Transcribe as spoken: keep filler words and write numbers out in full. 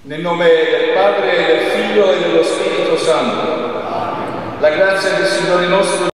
Nel nome del Padre, del Figlio e dello Spirito Santo. La grazia del Signore nostro